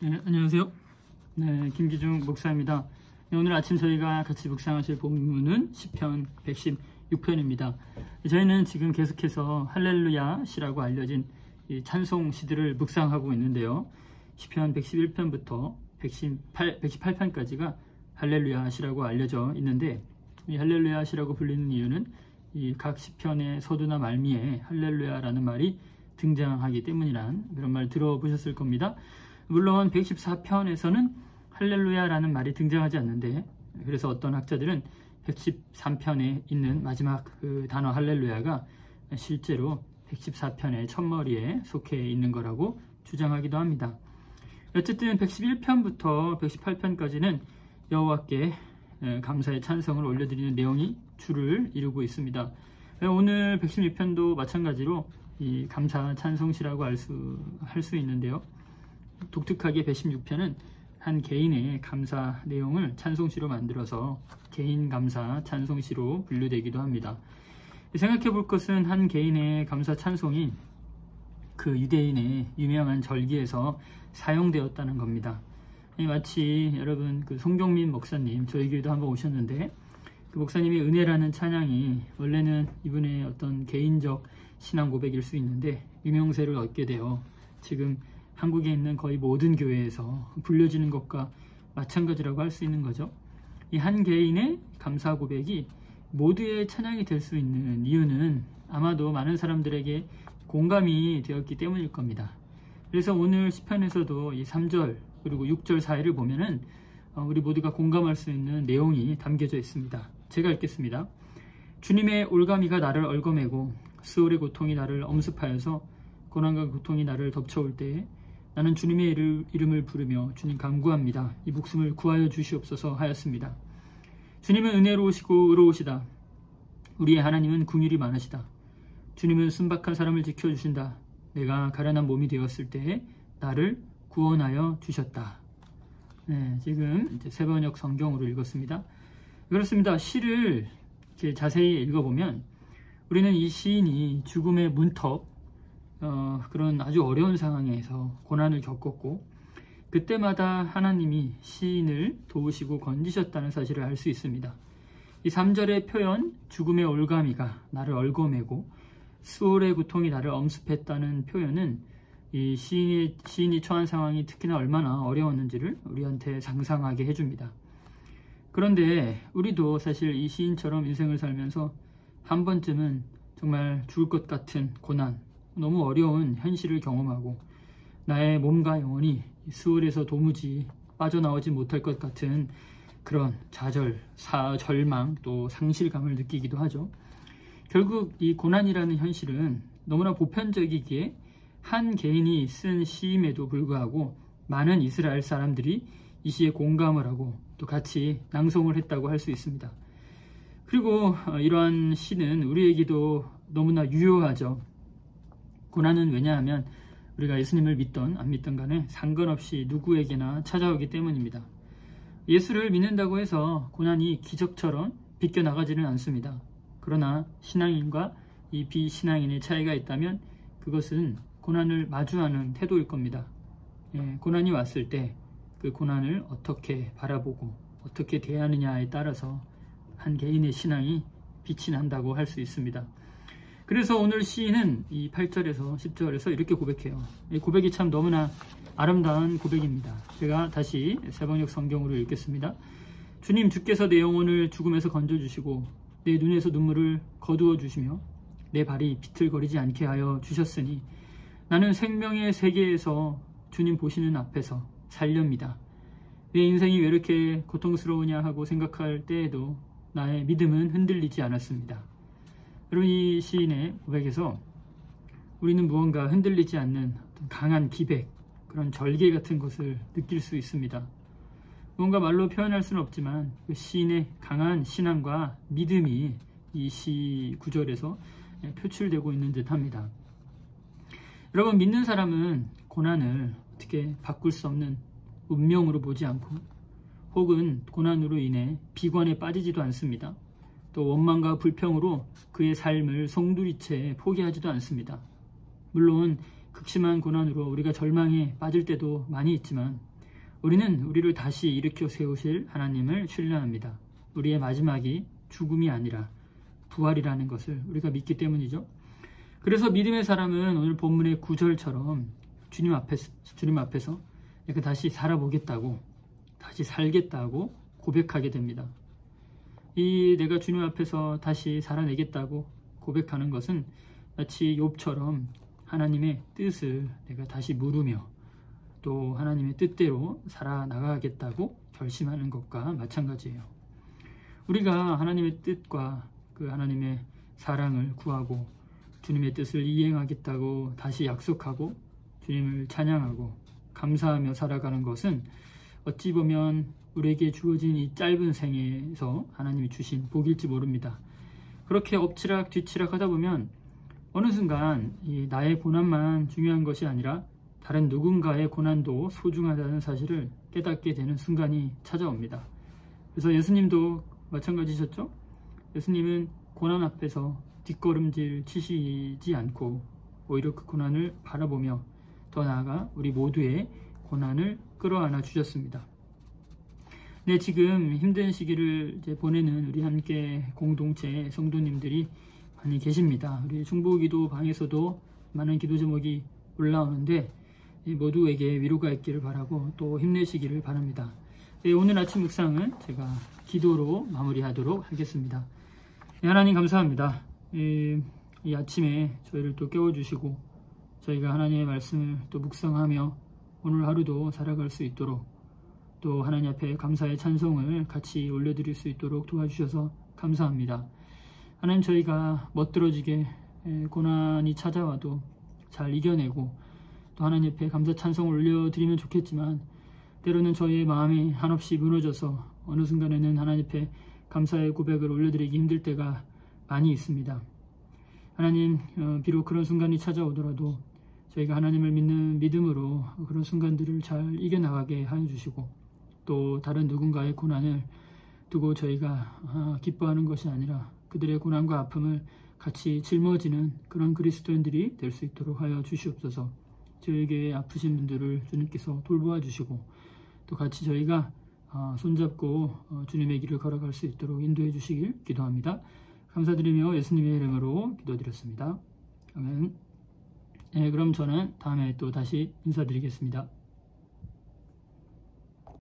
네, 안녕하세요. 네, 김기중 목사입니다. 네, 오늘 아침 저희가 같이 묵상하실 본문은 시편 116편입니다. 저희는 지금 계속해서 할렐루야 시라고 알려진 이 찬송 시들을 묵상하고 있는데요. 시편 111편부터 118편까지가 할렐루야 시라고 알려져 있는데, 이 할렐루야 시라고 불리는 이유는 이 각 시편의 서두나 말미에 할렐루야라는 말이 등장하기 때문이란 그런 말 들어보셨을 겁니다. 물론 114편에서는 할렐루야라는 말이 등장하지 않는데, 그래서 어떤 학자들은 113편에 있는 마지막 그 단어 할렐루야가 실제로 114편의 첫머리에 속해 있는 거라고 주장하기도 합니다. 어쨌든 111편부터 118편까지는 여호와께 감사의 찬성을 올려드리는 내용이 주를 이루고 있습니다. 오늘 116편도 마찬가지로 이 감사 찬송시라고 할 수 있는데요. 독특하게 116편은 한 개인의 감사 내용을 찬송시로 만들어서 개인 감사 찬송시로 분류되기도 합니다. 생각해 볼 것은 한 개인의 감사 찬송이 그 유대인의 유명한 절기에서 사용되었다는 겁니다. 마치 여러분 그 송경민 목사님 저희 교회도 한번 오셨는데, 그 목사님의 은혜라는 찬양이 원래는 이분의 어떤 개인적 신앙 고백일 수 있는데 유명세를 얻게 되어 지금 한국에 있는 거의 모든 교회에서 불려지는 것과 마찬가지라고 할 수 있는 거죠. 이 한 개인의 감사 고백이 모두의 찬양이 될 수 있는 이유는 아마도 많은 사람들에게 공감이 되었기 때문일 겁니다. 그래서 오늘 시편에서도 이 3절 그리고 6절 사이를 보면은 우리 모두가 공감할 수 있는 내용이 담겨져 있습니다. 제가 읽겠습니다. 주님의 올가미가 나를 얽어매고 스올의 고통이 나를 엄습하여서 고난과 고통이 나를 덮쳐올 때에 나는 주님의 이름을 부르며 주님 간구합니다. 이 목숨을 구하여 주시옵소서 하였습니다. 주님은 은혜로우시고 의로우시다. 우리의 하나님은 긍휼이 많으시다. 주님은 순박한 사람을 지켜주신다. 내가 가련한 몸이 되었을 때에 나를 구원하여 주셨다. 네, 지금 이제 새번역 성경으로 읽었습니다. 그렇습니다. 시를 이렇게 자세히 읽어보면 우리는 이 시인이 죽음의 문턱, 그런 아주 어려운 상황에서 고난을 겪었고, 그때마다 하나님이 시인을 도우시고 건지셨다는 사실을 알 수 있습니다. 이 3절의 표현, 죽음의 올가미가 나를 얽어매고 스올의 고통이 나를 엄습했다는 표현은 이 시인이 처한 상황이 특히나 얼마나 어려웠는지를 우리한테 상상하게 해줍니다. 그런데 우리도 사실 이 시인처럼 인생을 살면서 한 번쯤은 정말 죽을 것 같은 고난, 너무 어려운 현실을 경험하고 나의 몸과 영혼이 스올에서 도무지 빠져나오지 못할 것 같은 그런 좌절, 절망, 또 상실감을 느끼기도 하죠. 결국 이 고난이라는 현실은 너무나 보편적이기에 한 개인이 쓴 시임에도 불구하고 많은 이스라엘 사람들이 이 시에 공감을 하고 또 같이 낭송을 했다고 할 수 있습니다. 그리고 이러한 시는 우리에게도 너무나 유효하죠. 고난은 왜냐하면 우리가 예수님을 믿던 안 믿던 간에 상관없이 누구에게나 찾아오기 때문입니다. 예수를 믿는다고 해서 고난이 기적처럼 비껴나가지는 않습니다. 그러나 신앙인과 이 비신앙인의 차이가 있다면 그것은 고난을 마주하는 태도일 겁니다. 고난이 왔을 때 그 고난을 어떻게 바라보고 어떻게 대하느냐에 따라서 한 개인의 신앙이 빛이 난다고 할 수 있습니다. 그래서 오늘 시인은 이 8절에서 10절에서 이렇게 고백해요. 이 고백이 참 너무나 아름다운 고백입니다. 제가 다시 새번역 성경으로 읽겠습니다. 주님, 주께서 내 영혼을 죽음에서 건져주시고 내 눈에서 눈물을 거두어 주시며 내 발이 비틀거리지 않게 하여 주셨으니 나는 생명의 세계에서 주님 보시는 앞에서 살렵니다. 내 인생이 왜 이렇게 고통스러우냐 하고 생각할 때에도 나의 믿음은 흔들리지 않았습니다. 여러분, 이 시인의 고백에서 우리는 무언가 흔들리지 않는 어떤 강한 기백, 그런 절개 같은 것을 느낄 수 있습니다. 무언가 말로 표현할 수는 없지만 그 시인의 강한 신앙과 믿음이 이 시 구절에서 표출되고 있는 듯 합니다. 여러분, 믿는 사람은 고난을 어떻게 바꿀 수 없는 운명으로 보지 않고 혹은 고난으로 인해 비관에 빠지지도 않습니다. 또 원망과 불평으로 그의 삶을 송두리째 포기하지도 않습니다. 물론 극심한 고난으로 우리가 절망에 빠질 때도 많이 있지만 우리는 우리를 다시 일으켜 세우실 하나님을 신뢰합니다. 우리의 마지막이 죽음이 아니라 부활이라는 것을 우리가 믿기 때문이죠. 그래서 믿음의 사람은 오늘 본문의 9절처럼 주님 앞에서 내가 다시 살아보겠다고, 다시 살겠다고 고백하게 됩니다. 이 내가 주님 앞에서 다시 살아내겠다고 고백하는 것은 마치 욥처럼 하나님의 뜻을 내가 다시 물으며 또 하나님의 뜻대로 살아나가겠다고 결심하는 것과 마찬가지예요. 우리가 하나님의 뜻과 그 하나님의 사랑을 구하고 주님의 뜻을 이행하겠다고 다시 약속하고 주님을 찬양하고 감사하며 살아가는 것은 어찌 보면 우리에게 주어진 이 짧은 생에서 하나님이 주신 복일지 모릅니다. 그렇게 엎치락 뒤치락 하다 보면 어느 순간 이 나의 고난만 중요한 것이 아니라 다른 누군가의 고난도 소중하다는 사실을 깨닫게 되는 순간이 찾아옵니다. 그래서 예수님도 마찬가지셨죠? 예수님은 고난 앞에서 뒷걸음질 치시지 않고 오히려 그 고난을 바라보며 더 나아가 우리 모두의 고난을 끌어안아 주셨습니다. 네, 지금 힘든 시기를 이제 보내는 우리 함께 공동체 성도님들이 많이 계십니다. 우리 중보기도 방에서도 많은 기도 제목이 올라오는데 모두에게 위로가 있기를 바라고 또 힘내시기를 바랍니다. 네, 오늘 아침 묵상은 제가 기도로 마무리하도록 하겠습니다. 네, 하나님 감사합니다. 이 아침에 저희를 또 깨워주시고 저희가 하나님의 말씀을 또 묵상하며 오늘 하루도 살아갈 수 있도록 또 하나님 앞에 감사의 찬송을 같이 올려드릴 수 있도록 도와주셔서 감사합니다. 하나님, 저희가 멋들어지게 고난이 찾아와도 잘 이겨내고 또 하나님 앞에 감사 찬송을 올려드리면 좋겠지만 때로는 저희의 마음이 한없이 무너져서 어느 순간에는 하나님 앞에 감사의 고백을 올려드리기 힘들 때가 많이 있습니다. 하나님, 비록 그런 순간이 찾아오더라도 저희가 하나님을 믿는 믿음으로 그런 순간들을 잘 이겨나가게 하여 주시고 또 다른 누군가의 고난을 두고 저희가 기뻐하는 것이 아니라 그들의 고난과 아픔을 같이 짊어지는 그런 그리스도인들이 될 수 있도록 하여 주시옵소서. 저희 교회 아프신 분들을 주님께서 돌보아 주시고 또 같이 저희가 손잡고 주님의 길을 걸어갈 수 있도록 인도해 주시길 기도합니다. 감사드리며 예수님의 이름으로 기도드렸습니다. 아멘. 네, 그럼 저는 다음에 또 다시 인사드리겠습니다.